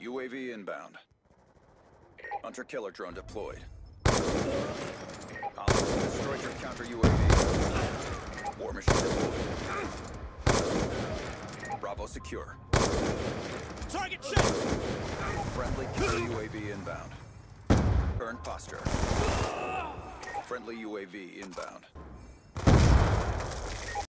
UAV inbound. Hunter-killer drone deployed. Hostiles destroyed your counter UAV. War machine deployed. Bravo secure. Target check! Friendly killer UAV inbound. Current posture. Friendly UAV inbound.